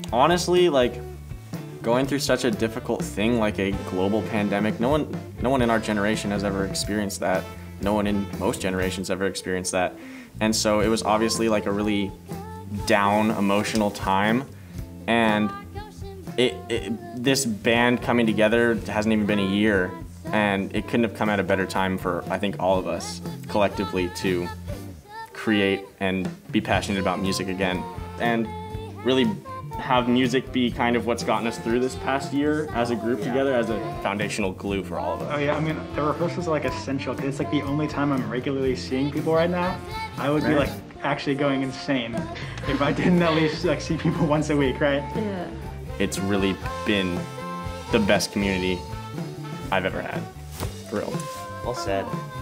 Honestly, like, going through such a difficult thing like a global pandemic, no one in our generation has ever experienced that. No one in most generations ever experienced that. And so it was obviously like a really down emotional time. And this band coming together hasn't even been a year, and it couldn't have come at a better time for, I think, all of us collectively to create and be passionate about music again, and really have music be kind of what's gotten us through this past year as a group together, as a foundational glue for all of us. Oh yeah, I mean, the rehearsals are like essential, because it's like the only time I'm regularly seeing people right now. I would be like actually going insane if I didn't at least like see people once a week, right? Yeah. It's really been the best community I've ever had, for real. Well said.